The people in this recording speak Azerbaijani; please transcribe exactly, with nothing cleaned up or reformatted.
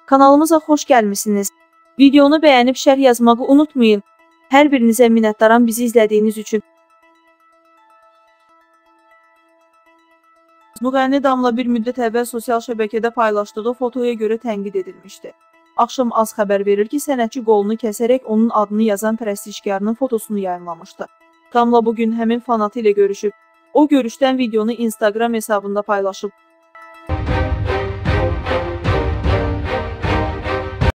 Kanalımıza xoş gəlmisiniz. Videonu bəyənib şərh yazmağı unutmayın. Hər birinizə minnətdaram bizi izlədiyiniz üçün. Müğənni Damla bir müddət əvvəl sosial şəbəkədə paylaşdığı fotoya görə tənqid edilmişdi. Axşam Az xəbər verir ki, sənətçi qolunu kəsərək onun adını yazan pərəstişkarının fotosunu yayınlamışdı. Damla bugün həmin fanatı ilə görüşüb. O görüşdən videonu Instagram hesabında paylaşıb.